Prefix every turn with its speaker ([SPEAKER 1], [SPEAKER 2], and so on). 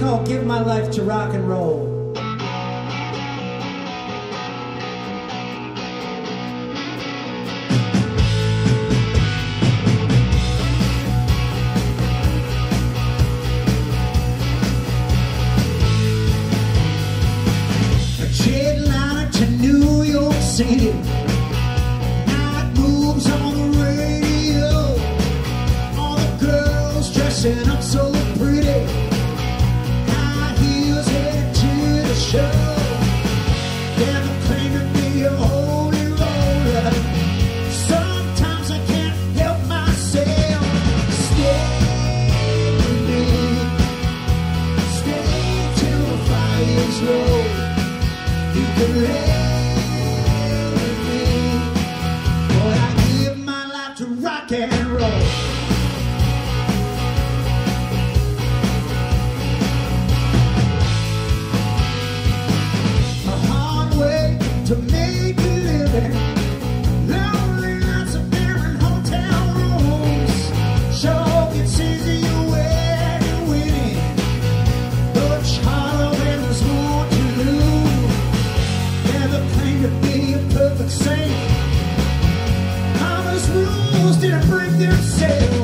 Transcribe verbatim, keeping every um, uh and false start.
[SPEAKER 1] called Give My Life to Rock and Roll. Jetliner to New York City. Night moves on the radio. All the girls dressing up so pretty. High heels headed to the show. They're the claim to be a holy roller. Sometimes I can't help myself. Stay with me. Stay till the fire's low. You can live with me, but I give my life to rock and roll. A hard way to make a living. Lonely nights of beer in hotel rooms. Sure gets easier when you're winning, but it's harder when there's more to lose. Never claimed to be a perfect saint. All those rules didn't break themselves.